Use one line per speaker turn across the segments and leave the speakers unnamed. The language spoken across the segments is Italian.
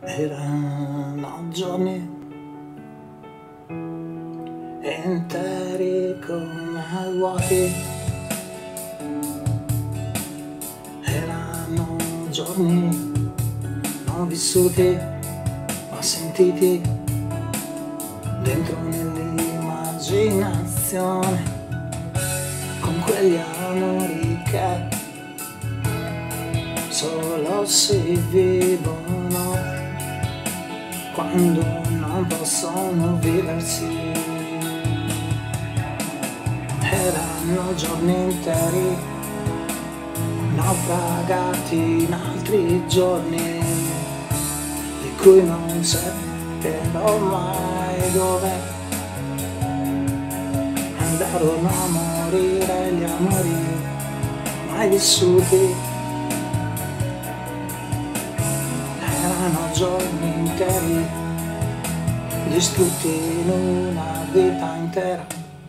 Erano giorni interi come vuoti, erano giorni non vissuti ma sentiti dentro nell'immaginazione, con quegli amori che solo si vivono quando non possono viversi. Erano giorni interi naufragati in altri giorni di cui non saprò mai dove andarono a morire gli amori mai vissuti. Erano giorni interi distrutti in una vita intera,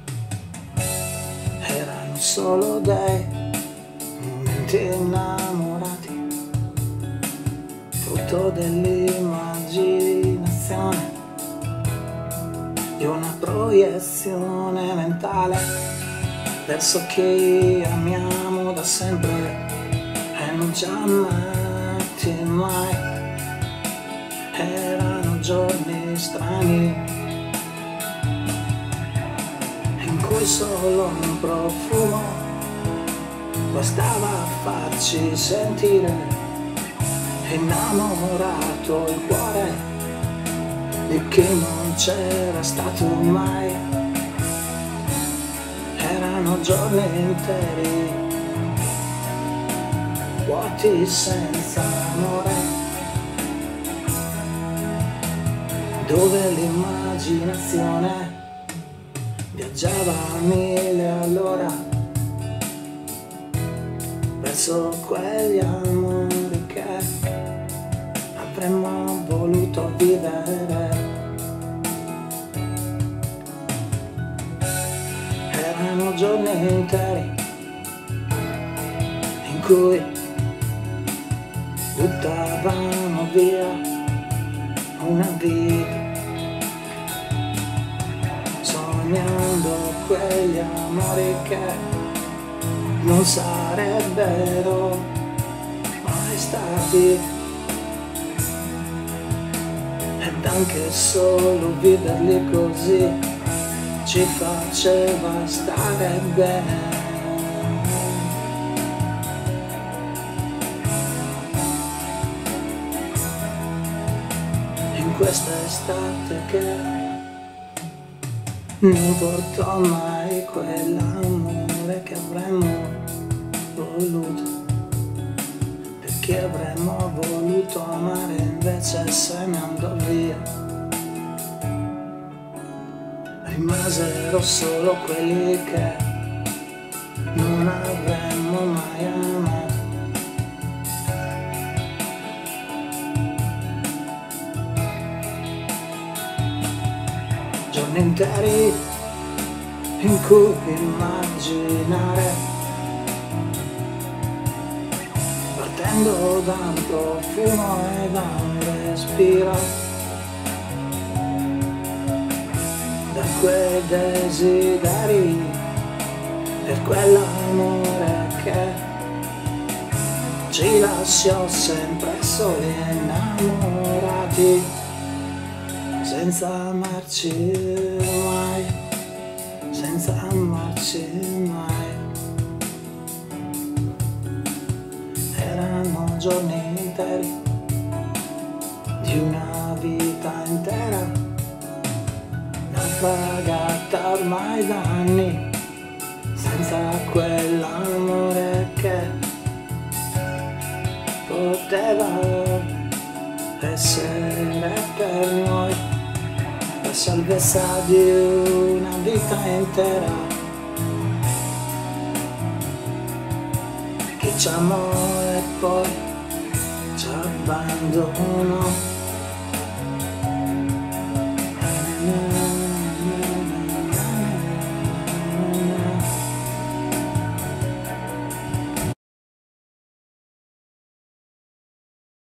erano solo dei momenti innamorati, frutto dell'immaginazione, di una proiezione mentale verso chi amiamo da sempre e non ci ha amati mai. Erano giorni strani in cui solo un profumo bastava a farci sentire innamorato il cuore di chi non c'era stato mai. Erano giorni interi vuoti senza amore, dove l'immaginazione viaggiava a 1000 all'ora verso quegli amori che avremmo voluto vivere. Erano giorni interi in cui buttavamo via una vita sognando quegli amori che non sarebbero mai stati, ed anche solo viverli così ci faceva stare bene. In questa estate che non portò mai quell'amore che avremmo voluto, perché avremmo voluto amare invece se ne andò via. Rimasero solo quelli che non avremmo mai amato. Giorni interi in cui immaginare, partendo da un profumo e da un respiro, da quei desideri, per quell'amore che ci lasciò sempre soli e innamorati, senza amarci mai, senza amarci mai. Erano giorni interi di una vita intera, naufragata ormai da anni, senza quell'amore che poteva essere per noi la salvezza di una vita intera. Chi ci amò e poi ci abbandonò.